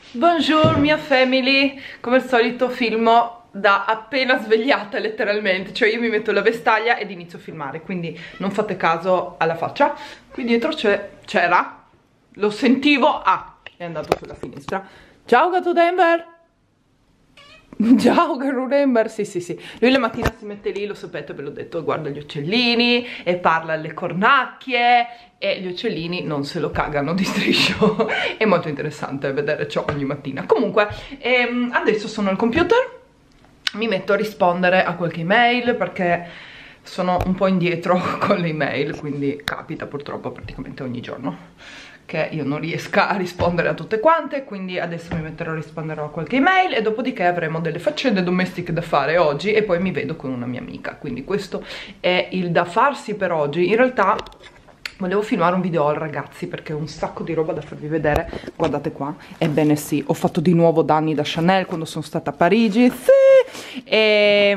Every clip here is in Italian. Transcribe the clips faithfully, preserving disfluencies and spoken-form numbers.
Bonjour mia family, come al solito filmo da appena svegliata letteralmente, cioè io mi metto la vestaglia ed inizio a filmare, quindi non fate caso alla faccia. Qui dietro c'era, lo sentivo, ah, è andato sulla finestra. Ciao gatto Denver! Ciao caro Denver, sì sì sì, lui la mattina si mette lì, lo sapete, ve l'ho detto, guarda gli uccellini e parla alle cornacchie e gli uccellini non se lo cagano di striscio. È molto interessante vedere ciò ogni mattina. Comunque ehm, adesso sono al computer, mi metto a rispondere a qualche email perché sono un po' indietro con le email, quindi capita purtroppo praticamente ogni giorno che io non riesca a rispondere a tutte quante, quindi adesso mi metterò a rispondere a qualche email e dopodiché avremo delle faccende domestiche da fare oggi e poi mi vedo con una mia amica, quindi questo è il da farsi per oggi. In realtà volevo filmare un video haul ragazzi perché ho un sacco di roba da farvi vedere, guardate qua, ebbene sì, ho fatto di nuovo danni da Chanel quando sono stata a Parigi, sì! e,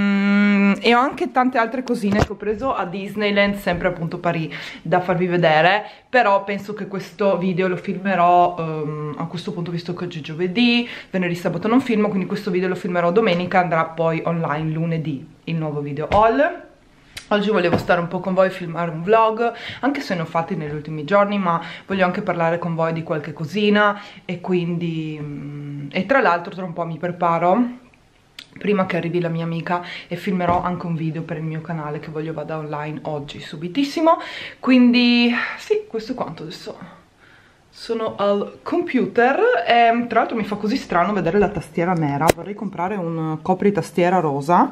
mm, e ho anche tante altre cosine che ho preso a Disneyland, sempre appunto Parigi, da farvi vedere, però penso che questo video lo filmerò um, a questo punto, visto che oggi è giovedì, venerdì, sabato non filmo, quindi questo video lo filmerò domenica, andrà poi online lunedì il nuovo video haul. Oggi volevo stare un po' con voi e filmare un vlog, anche se ne ho fatti negli ultimi giorni, ma voglio anche parlare con voi di qualche cosina e quindi... Mm, e tra l'altro tra un po' mi preparo, prima che arrivi la mia amica, e filmerò anche un video per il mio canale che voglio vada online oggi, subitissimo. Quindi sì, questo è quanto adesso. Sono al computer e tra l'altro mi fa così strano vedere la tastiera nera, vorrei comprare un copritastiera rosa,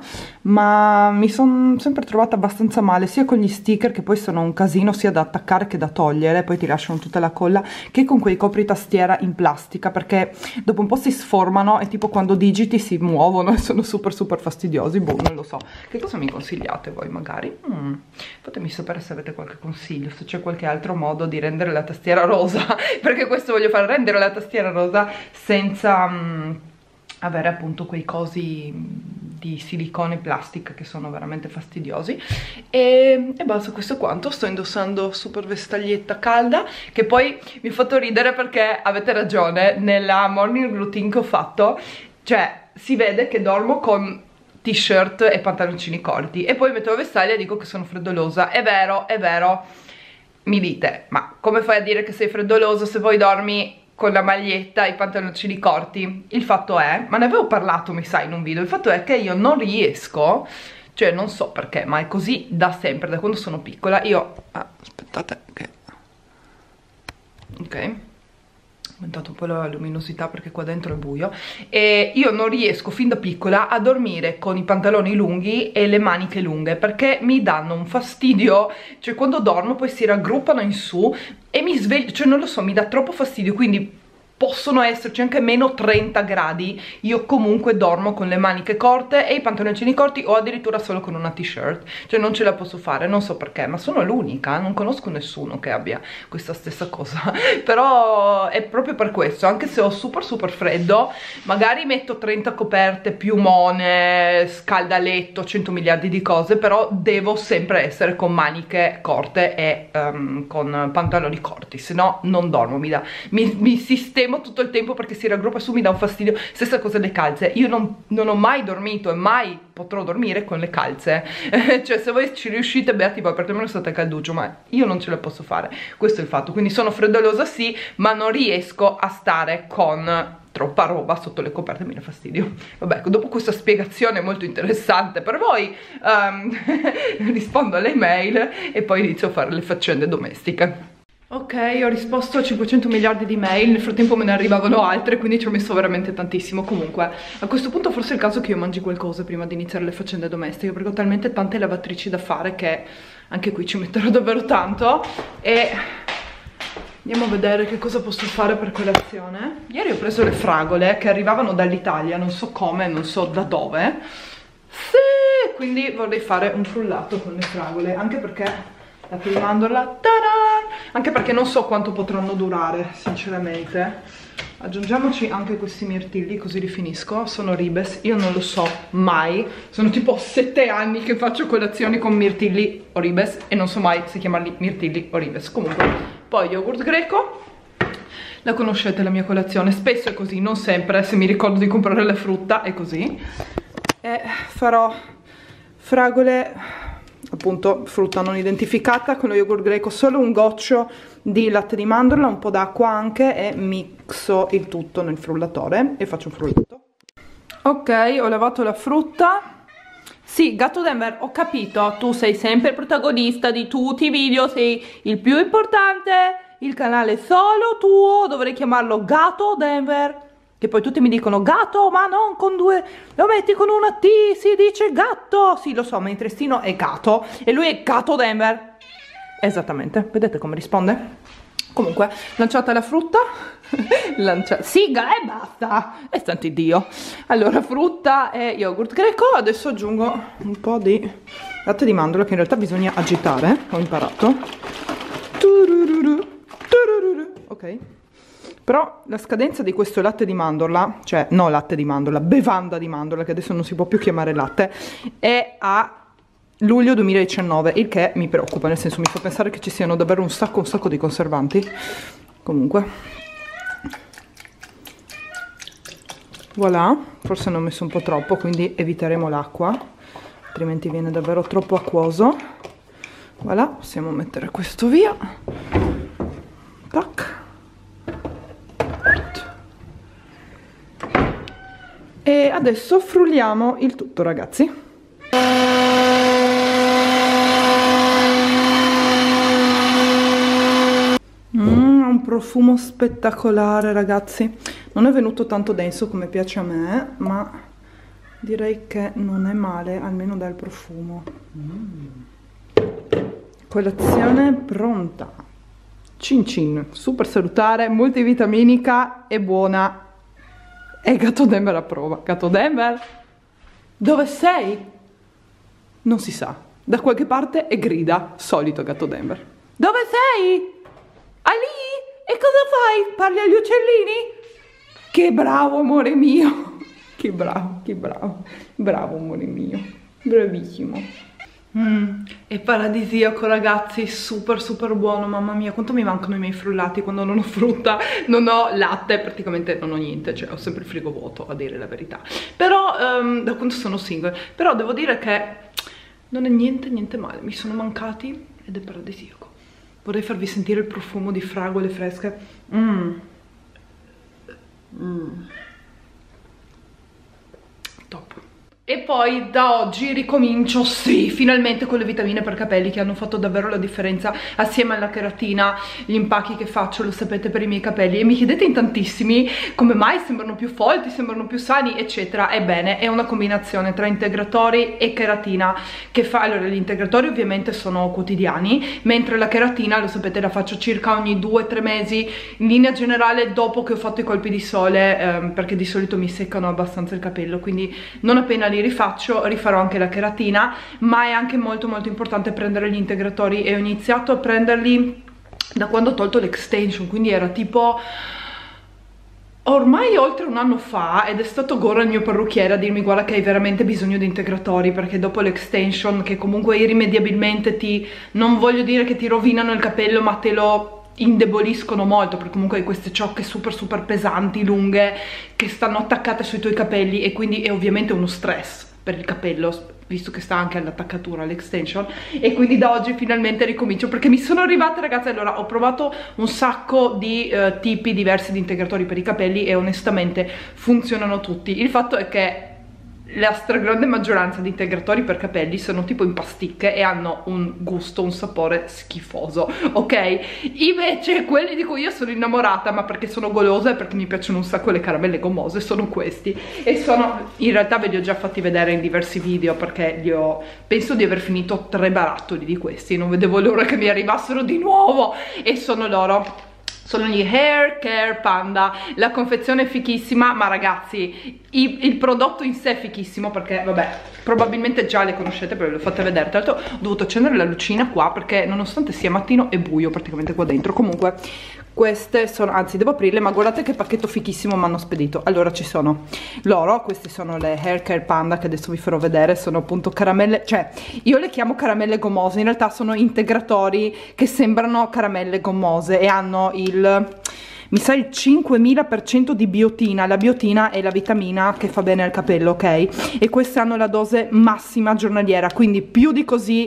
ma mi sono sempre trovata abbastanza male sia con gli sticker, che poi sono un casino sia da attaccare che da togliere, poi ti lasciano tutta la colla, che con quei copritastiera in plastica, perché dopo un po' si sformano e tipo quando digiti si muovono e sono super super fastidiosi. Boh, non lo so, che cosa mi consigliate voi magari? Mm. Fatemi sapere se avete qualche consiglio, se c'è qualche altro modo di rendere la tastiera rosa, perché questo voglio fare, rendere la tastiera rosa senza um, avere appunto quei cosi di silicone e plastica che sono veramente fastidiosi. E, e basta, questo è quanto. Sto indossando super vestaglietta calda, che poi mi ha fatto ridere perché avete ragione, nella morning routine che ho fatto, cioè si vede che dormo con t-shirt e pantaloncini corti e poi metto la vestaglia e dico che sono freddolosa. È vero, è vero. Mi dite, ma come fai a dire che sei freddoloso se poi dormi con la maglietta e i pantaloncini corti? Il fatto è, ma ne avevo parlato mi sa in un video, il fatto è che io non riesco, cioè non so perché, ma è così da sempre, da quando sono piccola. Io, ah, aspettate che... ok, ho aumentato un po' la luminosità perché qua dentro è buio, e io non riesco fin da piccola a dormire con i pantaloni lunghi e le maniche lunghe perché mi danno un fastidio, cioè quando dormo poi si raggruppano in su e mi sveglio, cioè non lo so, mi dà troppo fastidio, quindi possono esserci anche meno trenta gradi, io comunque dormo con le maniche corte e i pantaloncini corti o addirittura solo con una t-shirt, cioè non ce la posso fare, non so perché, ma sono l'unica, non conosco nessuno che abbia questa stessa cosa, però è proprio per questo, anche se ho super super freddo, magari metto trenta coperte, piumone, scaldaletto, cento miliardi di cose, però devo sempre essere con maniche corte e um, con pantaloni corti, se no non dormo, mi dà, mi, mi sistemo tutto il tempo perché si raggruppa su, mi dà un fastidio. Stessa cosa le calze, io non, non ho mai dormito e mai potrò dormire con le calze, cioè se voi ci riuscite beati voi, perché almeno state a calduccio, ma io non ce la posso fare, questo è il fatto. Quindi sono freddolosa sì, ma non riesco a stare con troppa roba sotto le coperte, mi dà fastidio. Vabbè, dopo questa spiegazione molto interessante per voi, um, rispondo alle email e poi inizio a fare le faccende domestiche. Ok, ho risposto a cinquecento miliardi di mail, nel frattempo me ne arrivavano altre, quindi ci ho messo veramente tantissimo. Comunque, a questo punto forse è il caso che io mangi qualcosa prima di iniziare le faccende domestiche, perché ho talmente tante lavatrici da fare che anche qui ci metterò davvero tanto. E andiamo a vedere che cosa posso fare per colazione. Ieri ho preso le fragole che arrivavano dall'Italia, non so come, non so da dove. Sì, quindi vorrei fare un frullato con le fragole, anche perché... la prima mandorla, anche perché non so quanto potranno durare sinceramente. Aggiungiamoci anche questi mirtilli così li finisco. Sono ribes, io non lo so mai, sono tipo sette anni che faccio colazioni con mirtilli o ribes e non so mai se chiamarli mirtilli o ribes. Comunque, poi yogurt greco, la conoscete la mia colazione, spesso è così, non sempre, se mi ricordo di comprare la frutta è così. E farò fragole, appunto frutta non identificata, con lo yogurt greco, solo un goccio di latte di mandorla, un po' d'acqua anche, e mixo il tutto nel frullatore e faccio un frulletto. Ok, ho lavato la frutta. Sì, Gatto Denver, ho capito, tu sei sempre il protagonista di tutti i video, sei il più importante, il canale è solo tuo, dovrei chiamarlo Gatto Denver, che poi tutti mi dicono gatto, ma non con due, lo metti con una T, si dice gatto, sì lo so, ma in triestino è gatto, e lui è Gatto Denver, esattamente, vedete come risponde? Comunque, lanciata la frutta, lancia... siga e basta, e santi Dio. Allora, frutta e yogurt greco, adesso aggiungo un po' di latte di mandorla, che in realtà bisogna agitare, ho imparato. Turururu, turururu. Ok, però la scadenza di questo latte di mandorla, cioè no latte di mandorla, bevanda di mandorla, che adesso non si può più chiamare latte, è a luglio duemiladiciannove, il che mi preoccupa, nel senso mi fa pensare che ci siano davvero un sacco un sacco di conservanti. Comunque voilà, forse ne ho messo un po' troppo, quindi eviteremo l'acqua, altrimenti viene davvero troppo acquoso. Voilà, possiamo mettere questo via. Tac. E adesso frulliamo il tutto, ragazzi. Mm, un profumo spettacolare, ragazzi. Non è venuto tanto denso come piace a me, ma direi che non è male, almeno dal profumo. Mm. Colazione pronta. Cin cin, super salutare, multivitaminica e buona. E Gatto Denver approva. Gatto Denver, dove sei? Non si sa, da qualche parte e grida, solito Gatto Denver. Dove sei? Ali? E cosa fai? Parli agli uccellini? Che bravo, amore mio. Che bravo, che bravo. Bravo, amore mio. Bravissimo. Mm, è paradisiaco, ragazzi, super super buono, mamma mia, quanto mi mancano i miei frullati quando non ho frutta, non ho latte, praticamente non ho niente, cioè ho sempre il frigo vuoto, a dire la verità. Però, um, da quando sono single, però devo dire che non è niente, niente male, mi sono mancati ed è paradisiaco. Vorrei farvi sentire il profumo di fragole fresche. Mmm. Mm. Top. E poi da oggi ricomincio, sì, finalmente con le vitamine per capelli, che hanno fatto davvero la differenza assieme alla cheratina. Gli impacchi che faccio, lo sapete, per i miei capelli, e mi chiedete in tantissimi come mai sembrano più folti, sembrano più sani, eccetera. Ebbene, è una combinazione tra integratori e cheratina che fa. Allora, gli integratori ovviamente sono quotidiani, mentre la cheratina, lo sapete, la faccio circa ogni due tre mesi, in linea generale dopo che ho fatto i colpi di sole, ehm, perché di solito mi seccano abbastanza il capello, quindi non appena li rifaccio rifarò anche la cheratina. Ma è anche molto molto importante prendere gli integratori, e ho iniziato a prenderli da quando ho tolto l'extension, quindi era tipo ormai oltre un anno fa, ed è stato Gora, il mio parrucchiere, a dirmi guarda che hai veramente bisogno di integratori, perché dopo l'extension, che comunque irrimediabilmente ti, non voglio dire che ti rovinano il capello, ma te lo indeboliscono molto, perché comunque hai queste ciocche super super pesanti, lunghe, che stanno attaccate sui tuoi capelli, e quindi è ovviamente uno stress per il capello, visto che sta anche all'attaccatura, all'extension. E quindi da oggi finalmente ricomincio, perché mi sono arrivate, ragazzi. Allora, ho provato un sacco di uh, tipi diversi di integratori per i capelli e onestamente funzionano tutti. Il fatto è che la stragrande maggioranza di integratori per capelli sono tipo in pasticche e hanno un gusto, un sapore schifoso, ok? Invece quelli di cui io sono innamorata, ma perché sono golosa e perché mi piacciono un sacco le caramelle gommose, sono questi. E sono, in realtà ve li ho già fatti vedere in diversi video, perché li ho, penso di aver finito tre barattoli di questi, non vedevo l'ora che mi arrivassero di nuovo. E sono loro, sono gli Hair Care Panda. La confezione è fichissima, ma ragazzi i, il prodotto in sé è fichissimo, perché vabbè, probabilmente già le conoscete, però ve le ho fatte vedere. Tra l'altro ho dovuto accendere la lucina qua, perché nonostante sia mattino è buio praticamente qua dentro. Comunque queste sono, anzi devo aprirle, ma guardate che pacchetto fichissimo mi hanno spedito. Allora, ci sono loro, queste sono le Hair Care Panda, che adesso vi farò vedere. Sono appunto caramelle, cioè io le chiamo caramelle gommose, in realtà sono integratori che sembrano caramelle gommose e hanno il mi sa il cinquemila per cento di biotina. La biotina è la vitamina che fa bene al capello, ok? E queste hanno la dose massima giornaliera, quindi più di così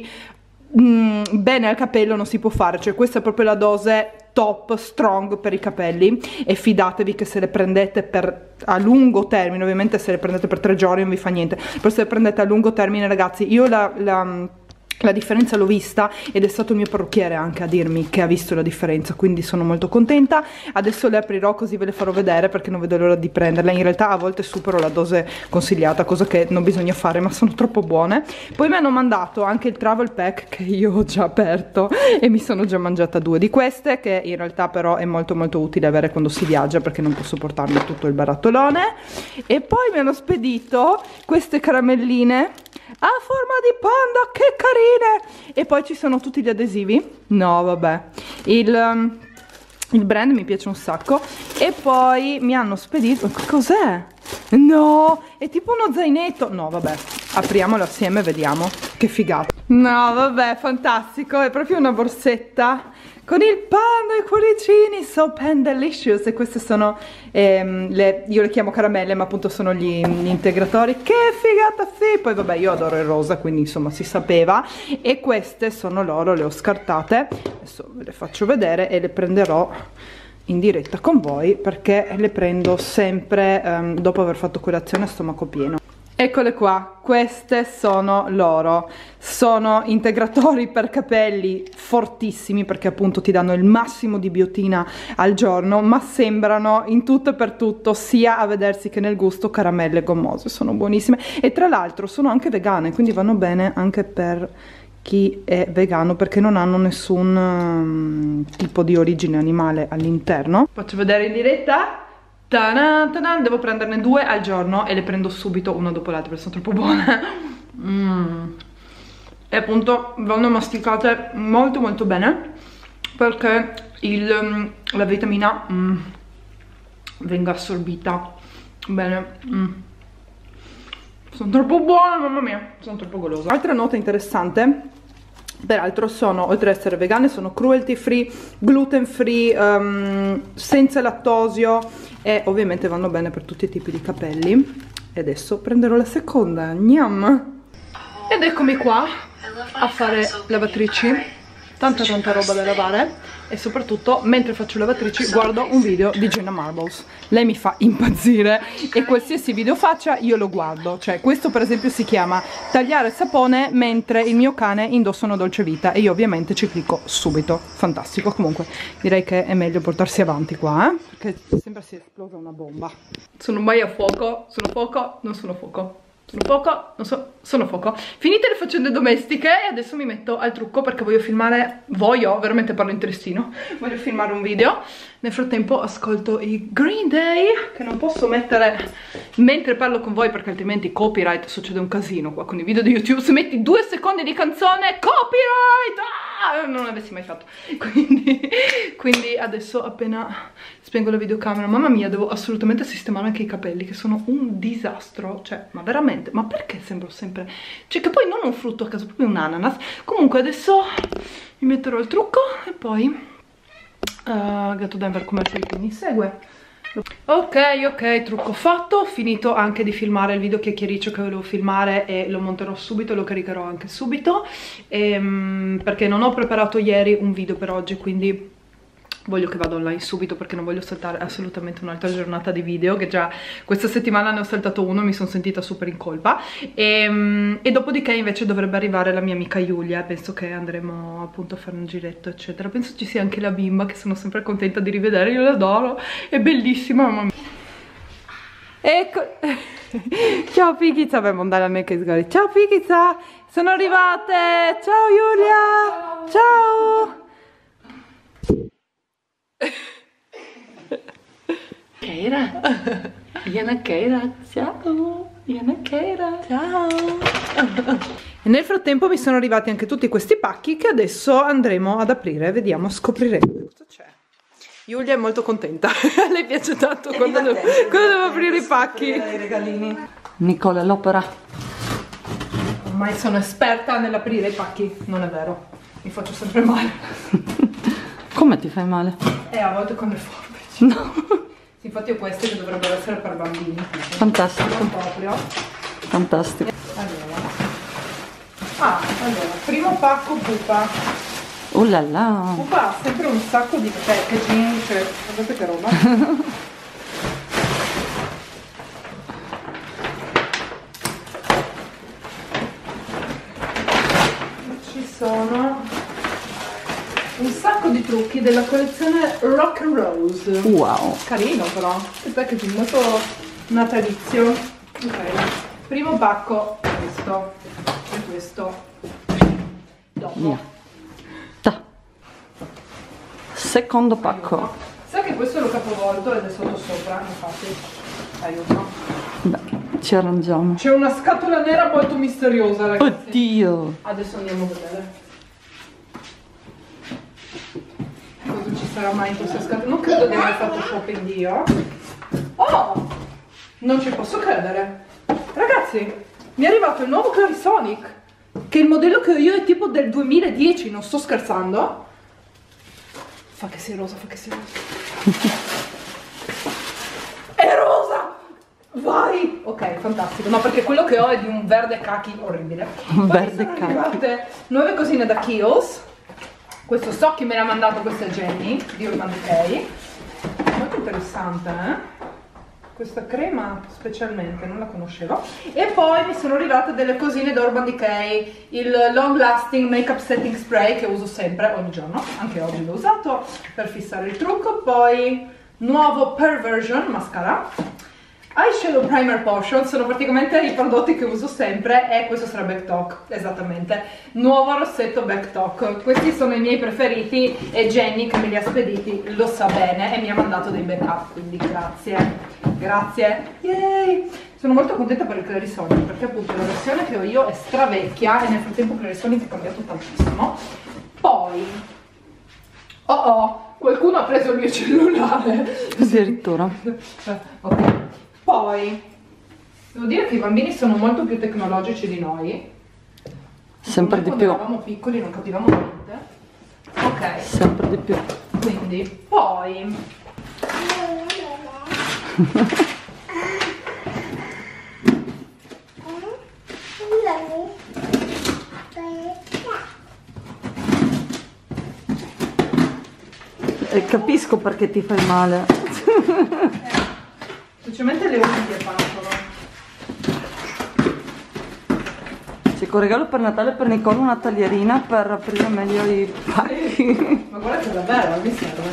mh, bene al capello non si può fare, cioè questa è proprio la dose top, strong per i capelli, e fidatevi che se le prendete per a lungo termine, ovviamente se le prendete per tre giorni non vi fa niente, però se le prendete a lungo termine, ragazzi, io la, la La differenza l'ho vista ed è stato il mio parrucchiere anche a dirmi che ha visto la differenza, quindi sono molto contenta. Adesso le aprirò così ve le farò vedere, perché non vedo l'ora di prenderle. In realtà a volte supero la dose consigliata, cosa che non bisogna fare, ma sono troppo buone. Poi mi hanno mandato anche il travel pack che io ho già aperto e mi sono già mangiata due di queste, che in realtà però è molto molto utile avere quando si viaggia, perché non posso portarmi tutto il barattolone. E poi mi hanno spedito queste caramelline a forma di panda, che carine! E poi ci sono tutti gli adesivi. No, vabbè, il, um, il brand mi piace un sacco. E poi mi hanno spedito, cos'è? No, è tipo uno zainetto. No, vabbè, apriamolo assieme e vediamo. Che figata. No, vabbè, fantastico. È proprio una borsetta con il panda e i cuoricini, so pandelicious. E queste sono, ehm, le, io le chiamo caramelle, ma appunto sono gli, gli integratori. Che figata, sì! Poi vabbè, io adoro il rosa, quindi insomma si sapeva. E queste sono loro, le ho scartate. Adesso ve le faccio vedere e le prenderò in diretta con voi, perché le prendo sempre ehm, dopo aver fatto colazione a stomaco pieno. Eccole qua, queste sono loro, sono integratori per capelli fortissimi, perché appunto ti danno il massimo di biotina al giorno, ma sembrano in tutto e per tutto, sia a vedersi che nel gusto, caramelle gommose. Sono buonissime e tra l'altro sono anche vegane, quindi vanno bene anche per chi è vegano, perché non hanno nessun um, tipo di origine animale all'interno. Faccio vedere in diretta. Ta-da, ta-da. Devo prenderne due al giorno e le prendo subito una dopo l'altra perché sono troppo buone. Mm. E appunto vanno masticate molto molto bene, perché il, la vitamina mm, venga assorbita bene. Mm. Sono troppo buone, mamma mia, sono troppo golosa. Altra nota interessante, peraltro sono, oltre ad essere vegane, sono cruelty free, gluten free, um, senza lattosio, e ovviamente vanno bene per tutti i tipi di capelli. E adesso prenderò la seconda, gnam! Ed eccomi qua a fare lavatrici, tanta tanta roba da lavare, e soprattutto mentre faccio lavatrici guardo un video di Jenna Marbles. Lei mi fa impazzire e qualsiasi video faccia io lo guardo. Cioè questo per esempio si chiama tagliare sapone mentre il mio cane indossa una dolce vita, e io ovviamente ci clicco subito. Fantastico. Comunque direi che è meglio portarsi avanti qua, eh? Perché sembra sia esplosa una bomba. Sono mai a fuoco? Sono fuoco? Non sono fuoco. Sono fuoco, non so, sono fuoco. Finite le faccende domestiche e adesso mi metto al trucco, perché voglio filmare, voglio, veramente parlo in trestino, voglio filmare un video. Nel frattempo ascolto i Green Day, che non posso mettere mentre parlo con voi, perché altrimenti copyright, succede un casino qua con i video di YouTube. Se metti due secondi di canzone, copyright! Ah, non l'avessi mai fatto. Quindi, quindi adesso appena spengo la videocamera, mamma mia, devo assolutamente sistemare anche i capelli, che sono un disastro. Cioè, ma veramente, ma perché sembro sempre, cioè che poi non un frutto a caso, proprio un ananas. Comunque adesso mi metterò il trucco e poi uh, Gatto Denver come al solito mi segue. Ok, ok, trucco fatto, ho finito anche di filmare il video chiacchiericcio che volevo filmare e lo monterò subito, lo caricherò anche subito, ehm, perché non ho preparato ieri un video per oggi, quindi voglio che vada online subito, perché non voglio saltare assolutamente un'altra giornata di video, che già questa settimana ne ho saltato uno, mi sono sentita super in colpa. E, e dopodiché invece dovrebbe arrivare la mia amica Giulia, penso che andremo appunto a fare un giretto eccetera. Penso ci sia anche la bimba, che sono sempre contenta di rivedere, io l'adoro, è bellissima, mamma mia. Ecco. Ciao Pigizza, beh, mandare a me che sgori. Ciao Pigizza, sono arrivate. Ciao Giulia. Ciao. Keira, Iana Keira, ciao, Iana Keira, ciao. E nel frattempo mi sono arrivati anche tutti questi pacchi che adesso andremo ad aprire, vediamo, scopriremo cosa c'è. Giulia è molto contenta, a lei piace tanto quando devo, quando devo aprire i pacchi. I regalini. Nicola l'opera. Ormai sono esperta nell'aprire i pacchi, non è vero, mi faccio sempre male. Come ti fai male? Eh, a volte con le forbici. No. Sì, infatti ho queste che dovrebbero essere per bambini. Fantastico. Non proprio. Fantastico. Allora. Ah, allora, primo pacco pupa. Oh là là. Pupa ha sempre un sacco di packaging, cioè, guardate che roba. Ci sono un sacco di trucchi della collezione Rock Rose. Wow. Carino però, il packaging molto natalizio. Ok, primo pacco, questo e questo. Dopo. Via. Da. Secondo pacco. Aiuto. Sai che questo l'ho capovolto ed è sotto sopra, infatti. Aiuto. Beh, ci arrangiamo. C'è una scatola nera molto misteriosa, ragazzi. Oddio. Adesso andiamo a vedere. Cosa ci sarà mai in questa scatola? Non credo di aver fatto shopping io. Oh! Non ci posso credere. Ragazzi, mi è arrivato il nuovo Clarisonic, che il modello che ho io è tipo del duemiladieci, non sto scherzando. Fa che sia rosa, fa che sia rosa. È rosa! Vai! Ok, fantastico. No, perché quello che ho è di un verde kaki orribile. Un Poi verde sono kaki. arrivate nuove cosine da Kiehl's. Questo so chi me l'ha mandato, questa è Jenny di Urban Decay. Molto interessante, eh? Questa crema specialmente, non la conoscevo. E poi mi sono arrivate delle cosine da Urban Decay, il Long Lasting Makeup Setting Spray che uso sempre, ogni giorno, anche oggi l'ho usato per fissare il trucco. Poi nuovo Perversion Mascara, Eyeshadow Primer Potion, sono praticamente i prodotti che uso sempre, e questo sarà Back Talk, esattamente, nuovo rossetto Back Talk. Questi sono i miei preferiti e Jenny, che me li ha spediti, lo sa bene e mi ha mandato dei backup, quindi grazie, grazie, yay! Sono molto contenta per il Clarisonic, perché appunto la versione che ho io è stravecchia e nel frattempo Clarisonic è cambiato tantissimo. Poi, oh oh, qualcuno ha preso il mio cellulare, Addirittura. ok. Poi, devo dire che i bambini sono molto più tecnologici di noi. Sempre di Quando più. eravamo piccoli non capivamo niente. Ok, Sempre di più. quindi, poi... E capisco perché ti fai male. Semplicemente le unghie partono. C'è un regalo per Natale per Nicole, una taglierina per aprire meglio i pacchi. Ma guarda che davvero, mi serve.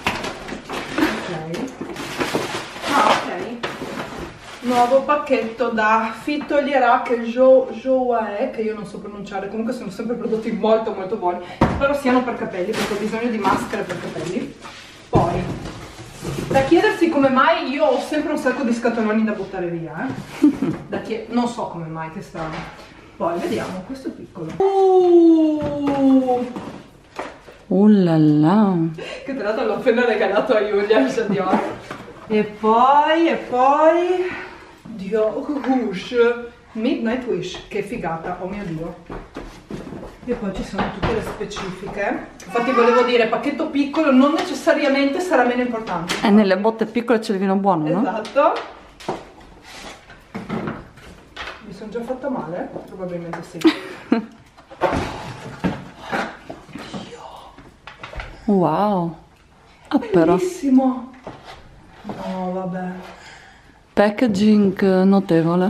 Ok. Ah, ok. Nuovo pacchetto da Fitolierac Jo Joae, che io non so pronunciare, comunque sono sempre prodotti molto molto buoni. Spero siano per capelli, perché ho bisogno di maschere per capelli. Poi, da chiedersi come mai io ho sempre un sacco di scatoloni da buttare via, eh? Da chied- non so come mai, che strano. Poi vediamo, questo è piccolo. Uh, Oh là là. che tra l'altro l'ho appena regalato a Giulia, il Dior. E poi, e poi... Dio, Rouge, Midnight Wish, che figata, oh mio Dio. E poi ci sono tutte le specifiche. Infatti volevo dire, pacchetto piccolo non necessariamente sarà meno importante. E nelle botte piccole c'è il vino buono, no? Esatto. Mi sono già fatta male? Probabilmente sì. Wow. Ah, però. Bellissimo. No, vabbè. Packaging notevole.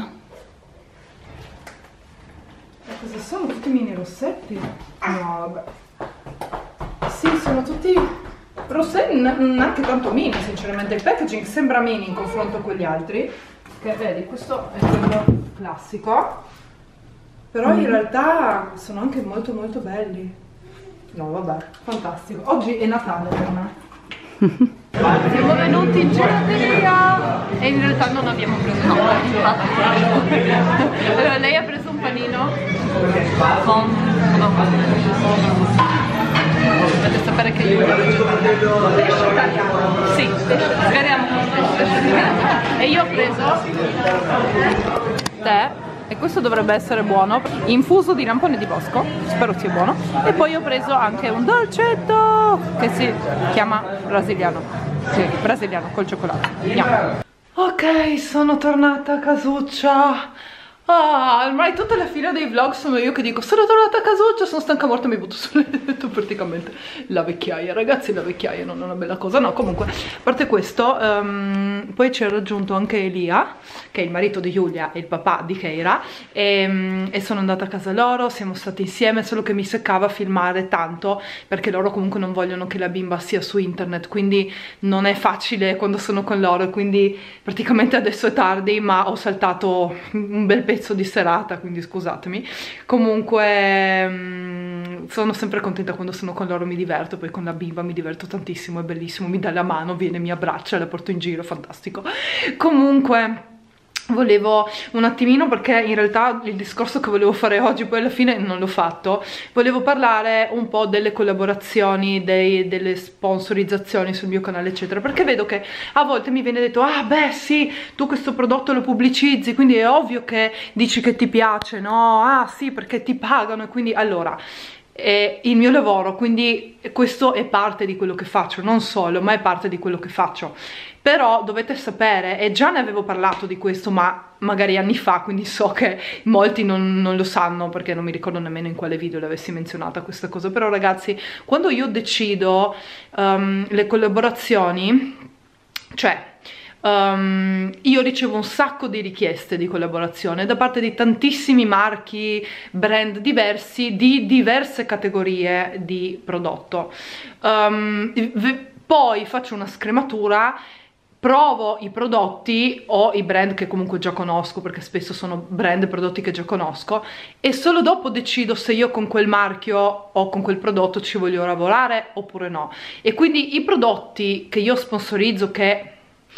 E cosa sono? Tutti mini rossetti? No, vabbè. Sì, sono tutti rossetti, neanche tanto mini, sinceramente. Il packaging sembra mini in confronto con gli altri. Che vedi, questo è quello classico. Però in realtà sono anche molto molto belli. No, vabbè, fantastico. Oggi è Natale per me. Siamo venuti in gelateria e in realtà non abbiamo preso nulla. Allora, lei ha preso un panino con... Dovete sapere che io ho preso pesce italiano. Sì, speriamo con pesce italiano. E io ho preso tè. E questo dovrebbe essere buono, infuso di lampone di bosco, spero sia buono. E poi ho preso anche un dolcetto che si chiama brasiliano. Sì, brasiliano col cioccolato. Andiamo. Ok, sono tornata a casuccia. Ah, ormai tutta la fila dei vlog sono io che dico sono tornata a casuccia, sono stanca morta, mi butto sul letto praticamente. La vecchiaia, ragazzi, la vecchiaia non è una bella cosa. No, comunque, a parte questo, um, poi ci ha raggiunto anche Elia, che è il marito di Giulia e il papà di Keira, e, um, e sono andata a casa loro, siamo stati insieme, solo che mi seccava filmare tanto, perché loro comunque non vogliono che la bimba sia su internet, quindi non è facile quando sono con loro, quindi praticamente adesso è tardi, ma ho saltato un bel pezzo di serata, quindi scusatemi. Comunque mh, sono sempre contenta quando sono con loro, mi diverto, poi con la bimba mi diverto tantissimo, è bellissimo, mi dà la mano, viene, mi abbraccia, la porto in giro, fantastico. Comunque volevo un attimino, perché in realtà il discorso che volevo fare oggi poi alla fine non l'ho fatto, volevo parlare un po' delle collaborazioni, dei, delle sponsorizzazioni sul mio canale eccetera, perché vedo che a volte mi viene detto ah beh sì, tu questo prodotto lo pubblicizzi, quindi è ovvio che dici che ti piace, no? Ah sì, perché ti pagano, e quindi allora è il mio lavoro, quindi questo è parte di quello che faccio, non solo, ma è parte di quello che faccio. Però dovete sapere, e già ne avevo parlato di questo, ma magari anni fa, quindi so che molti non, non lo sanno, perché non mi ricordo nemmeno in quale video l'avessi menzionata questa cosa. Però ragazzi, quando io decido um, le collaborazioni, cioè Um, io ricevo un sacco di richieste di collaborazione da parte di tantissimi marchi, brand diversi, di diverse categorie di prodotto. Um, poi faccio una scrematura, provo i prodotti o i brand che comunque già conosco, perché spesso sono brand e prodotti che già conosco, e solo dopo decido se io con quel marchio o con quel prodotto ci voglio lavorare oppure no. E quindi i prodotti che io sponsorizzo, che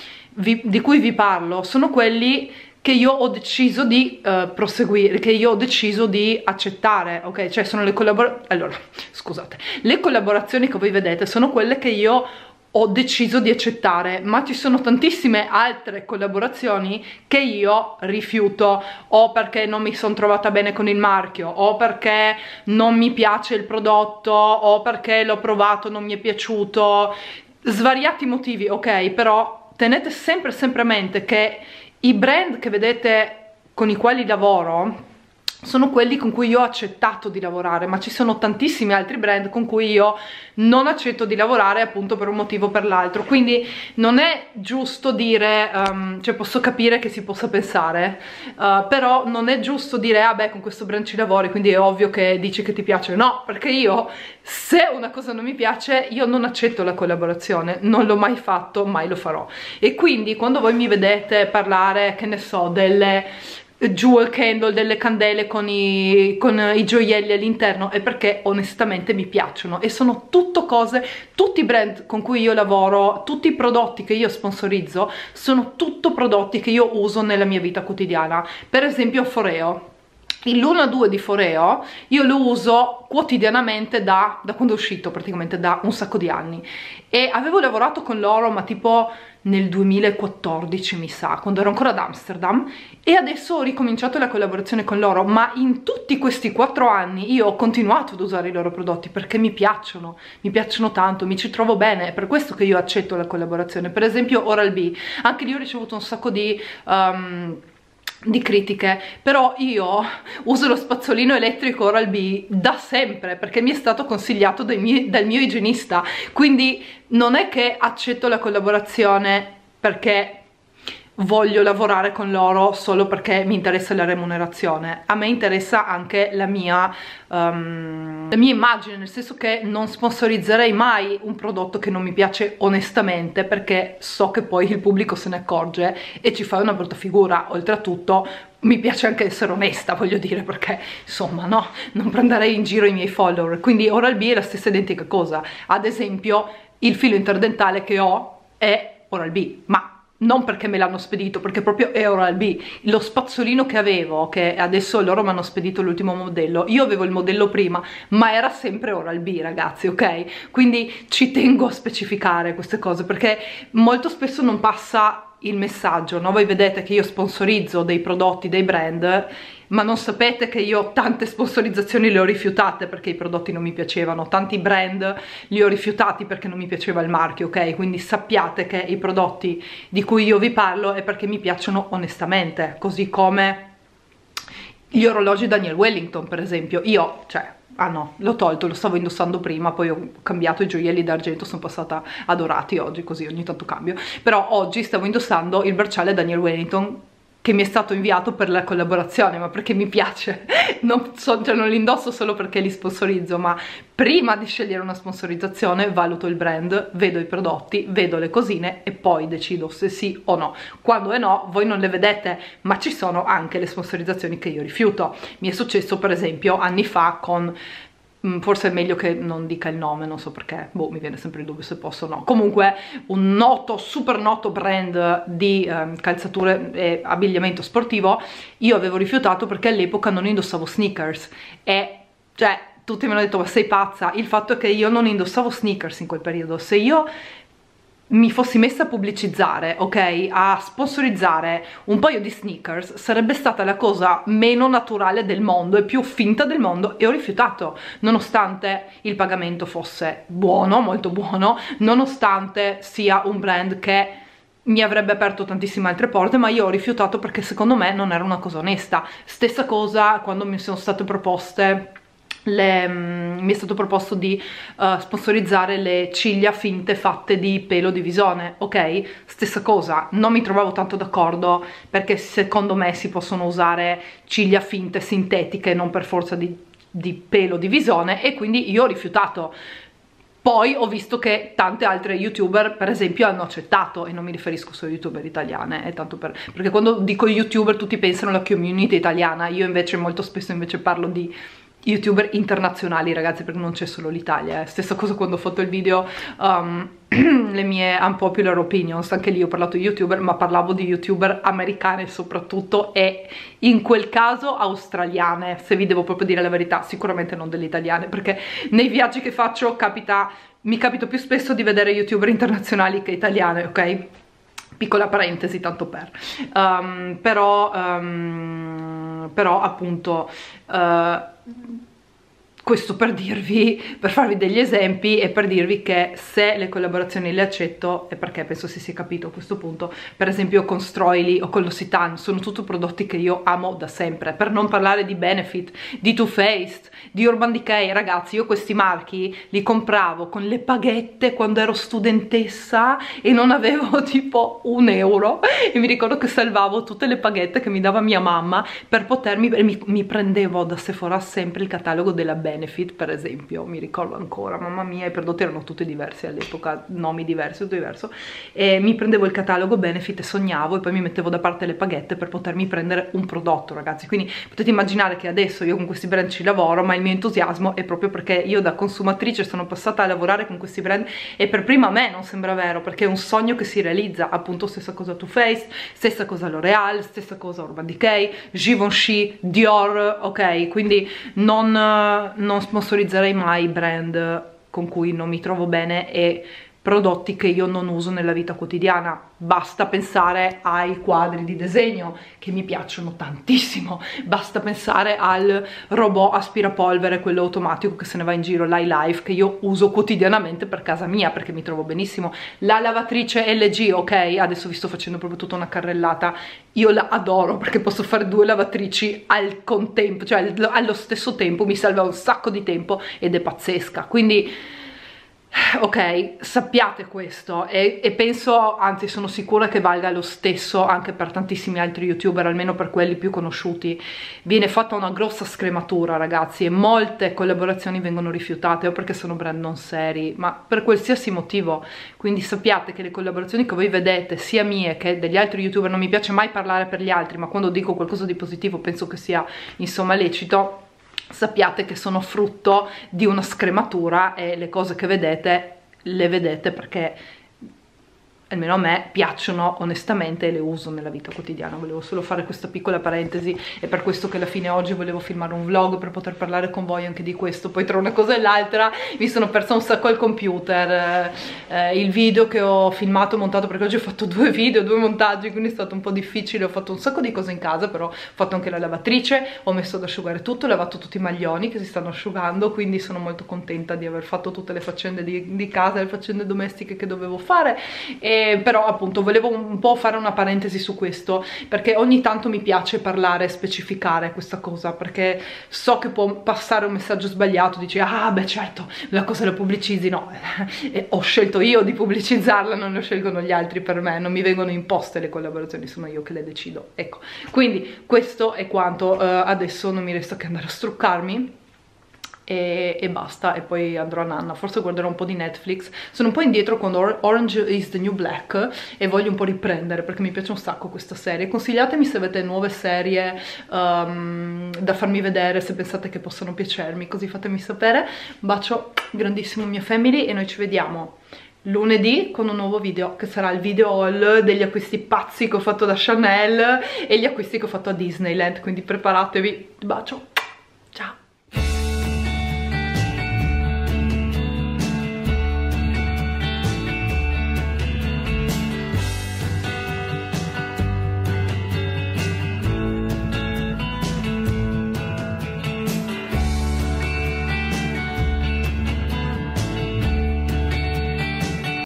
Vi, di cui vi parlo, sono quelli che io ho deciso di uh, proseguire, che io ho deciso di accettare, ok? Cioè sono le collaborazioni, allora, scusate, le collaborazioni che voi vedete sono quelle che io ho deciso di accettare, ma ci sono tantissime altre collaborazioni che io rifiuto, o perché non mi sono trovata bene con il marchio, o perché non mi piace il prodotto, o perché l'ho provato, non mi è piaciuto, svariati motivi, ok? Però tenete sempre sempre a mente che i brand che vedete con i quali lavoro sono quelli con cui io ho accettato di lavorare, ma ci sono tantissimi altri brand con cui io non accetto di lavorare, appunto per un motivo o per l'altro. Quindi non è giusto dire, um, cioè posso capire che si possa pensare, uh, però non è giusto dire ah beh, con questo brand ci lavori, quindi è ovvio che dici che ti piace. No, perché io, se una cosa non mi piace, io non accetto la collaborazione, non l'ho mai fatto, mai lo farò. E quindi quando voi mi vedete parlare, che ne so, delle jewel candle, delle candele con i, con i gioielli all'interno, è perché onestamente mi piacciono, e sono tutto cose, tutti i brand con cui io lavoro, tutti i prodotti che io sponsorizzo sono tutto prodotti che io uso nella mia vita quotidiana. Per esempio Foreo, il Luna due di Foreo io lo uso quotidianamente da, da quando è uscito, praticamente da un sacco di anni, e avevo lavorato con loro ma tipo nel duemilaquattordici mi sa, quando ero ancora ad Amsterdam, e adesso ho ricominciato la collaborazione con loro, ma in tutti questi quattro anni io ho continuato ad usare i loro prodotti perché mi piacciono, mi piacciono tanto, mi ci trovo bene, è per questo che io accetto la collaborazione. Per esempio Oral-B, anche lì ho ricevuto un sacco di um, di critiche, però io uso lo spazzolino elettrico Oral-B da sempre perché mi è stato consigliato dai miei, dal mio igienista, quindi non è che accetto la collaborazione perché voglio lavorare con loro solo perché mi interessa la remunerazione. A me interessa anche la mia, um, la mia immagine, nel senso che non sponsorizzerei mai un prodotto che non mi piace onestamente, perché so che poi il pubblico se ne accorge e ci fa una brutta figura. Oltretutto mi piace anche essere onesta, voglio dire, perché insomma no, non prenderei in giro i miei follower. Quindi Oral-B è la stessa identica cosa. Ad esempio il filo interdentale che ho è Oral-B, ma non perché me l'hanno spedito, perché proprio è Oral-B. Lo spazzolino che avevo, che adesso loro mi hanno spedito l'ultimo modello, io avevo il modello prima, ma era sempre Oral-B, ragazzi, ok? Quindi ci tengo a specificare queste cose, perché molto spesso non passa il messaggio, no? Voi vedete che io sponsorizzo dei prodotti, dei brand, ma non sapete che io tante sponsorizzazioni le ho rifiutate perché i prodotti non mi piacevano, tanti brand li ho rifiutati perché non mi piaceva il marchio, ok? Quindi sappiate che i prodotti di cui io vi parlo è perché mi piacciono onestamente, così come gli orologi Daniel Wellington per esempio. Io, cioè, ah no, l'ho tolto, lo stavo indossando prima, poi ho cambiato i gioielli d'argento, sono passata a dorati oggi, così ogni tanto cambio, però oggi stavo indossando il bracciale Daniel Wellington che mi è stato inviato per la collaborazione, ma perché mi piace, non, so, cioè non li indosso solo perché li sponsorizzo, ma prima di scegliere una sponsorizzazione valuto il brand, vedo i prodotti, vedo le cosine e poi decido se sì o no. Quando è no, voi non le vedete, ma ci sono anche le sponsorizzazioni che io rifiuto. Mi è successo per esempio anni fa con... forse è meglio che non dica il nome, non so perché, boh, mi viene sempre il dubbio se posso o no. Comunque un noto, super noto brand di eh, calzature e abbigliamento sportivo, io avevo rifiutato perché all'epoca non indossavo sneakers e, cioè, tutti mi hanno detto ma sei pazza. Il fatto è che io non indossavo sneakers in quel periodo. Se io mi fossi messa a pubblicizzare, ok, a sponsorizzare un paio di sneakers, sarebbe stata la cosa meno naturale del mondo e più finta del mondo, e ho rifiutato, nonostante il pagamento fosse buono, molto buono, nonostante sia un brand che mi avrebbe aperto tantissime altre porte, ma io ho rifiutato perché secondo me non era una cosa onesta. Stessa cosa quando mi sono state proposte Le, um, mi è stato proposto di uh, sponsorizzare le ciglia finte fatte di pelo di visone, ok? Stessa cosa, non mi trovavo tanto d'accordo perché secondo me si possono usare ciglia finte sintetiche, non per forza di, di pelo di visone, e quindi io ho rifiutato. Poi ho visto che tante altre youtuber per esempio hanno accettato, e non mi riferisco solo a youtuber italiane, è tanto per, perché quando dico youtuber tutti pensano alla community italiana, io invece molto spesso invece parlo di youtuber internazionali, ragazzi, perché non c'è solo l'Italia. eh. Stessa cosa quando ho fatto il video um, le mie unpopular opinions, anche lì ho parlato di youtuber, ma parlavo di youtuber americane soprattutto, e in quel caso australiane, se vi devo proprio dire la verità, sicuramente non delle italiane, perché nei viaggi che faccio capita, mi capita più spesso di vedere youtuber internazionali che italiane, ok? Piccola parentesi tanto per um, però um, però appunto uh, questo per dirvi, per farvi degli esempi e per dirvi che se le collaborazioni le accetto è perché penso si sia capito a questo punto. Per esempio con Stroili o con L'Occitane sono tutti prodotti che io amo da sempre, per non parlare di Benefit, di Too Faced, di Urban Decay. Ragazzi, io questi marchi li compravo con le paghette quando ero studentessa e non avevo tipo un euro, e mi ricordo che salvavo tutte le paghette che mi dava mia mamma per potermi, mi, mi prendevo da Sephora sempre il catalogo della Benefit, Benefit per esempio, mi ricordo ancora, mamma mia, i prodotti erano tutti diversi all'epoca, nomi diversi, tutto diverso, e mi prendevo il catalogo Benefit e sognavo, e poi mi mettevo da parte le paghette per potermi prendere un prodotto, ragazzi. Quindi potete immaginare che adesso io con questi brand ci lavoro, ma il mio entusiasmo è proprio perché io da consumatrice sono passata a lavorare con questi brand e per prima a me non sembra vero, perché è un sogno che si realizza. Appunto, stessa cosa Too Faced, stessa cosa L'Oreal, stessa cosa Urban Decay, Givenchy, Dior, ok? Quindi non non sponsorizzerei mai brand con cui non mi trovo bene e prodotti che io non uso nella vita quotidiana. Basta pensare ai quadri di disegno che mi piacciono tantissimo, basta pensare al robot aspirapolvere, quello automatico che se ne va in giro, l'iLife, che io uso quotidianamente per casa mia perché mi trovo benissimo. La lavatrice L G, ok, adesso vi sto facendo proprio tutta una carrellata, io la adoro perché posso fare due lavatrici al contempo, cioè allo stesso tempo, mi salva un sacco di tempo ed è pazzesca. Quindi ok, sappiate questo, e, e penso, anzi sono sicura che valga lo stesso anche per tantissimi altri youtuber, almeno per quelli più conosciuti. Viene fatta una grossa scrematura, ragazzi, e molte collaborazioni vengono rifiutate o perché sono brand non seri, ma per qualsiasi motivo. Quindi sappiate che le collaborazioni che voi vedete, sia mie che degli altri youtuber, non mi piace mai parlare per gli altri, ma quando dico qualcosa di positivo penso che sia insomma lecito, sappiate che sono frutto di una scrematura, e le cose che vedete le vedete perché almeno a me piacciono onestamente e le uso nella vita quotidiana. Volevo solo fare questa piccola parentesi, è per questo che alla fine oggi volevo filmare un vlog per poter parlare con voi anche di questo. Poi tra una cosa e l'altra mi sono persa un sacco al computer, eh, il video che ho filmato e montato, perché oggi ho fatto due video, due montaggi, quindi è stato un po' difficile. Ho fatto un sacco di cose in casa, però ho fatto anche la lavatrice, ho messo ad asciugare tutto, ho lavato tutti i maglioni che si stanno asciugando, quindi sono molto contenta di aver fatto tutte le faccende di, di casa, le faccende domestiche che dovevo fare. E però appunto volevo un po' fare una parentesi su questo, perché ogni tanto mi piace parlare e specificare questa cosa, perché so che può passare un messaggio sbagliato, dici ah beh certo la cosa la pubblicizzi, no, e ho scelto io di pubblicizzarla, non lo scelgono gli altri per me, non mi vengono imposte le collaborazioni, sono io che le decido, ecco. Quindi questo è quanto, uh, adesso non mi resta che andare a struccarmi E, e basta, e poi andrò a nanna, forse guarderò un po' di Netflix. Sono un po' indietro con Or Orange is the New Black e voglio un po' riprendere perché mi piace un sacco questa serie. Consigliatemi se avete nuove serie um, da farmi vedere, se pensate che possano piacermi, così fatemi sapere. Un bacio grandissimo mia family e noi ci vediamo lunedì con un nuovo video, che sarà il video haul degli acquisti pazzi che ho fatto da Chanel e gli acquisti che ho fatto a Disneyland, quindi preparatevi. Bacio.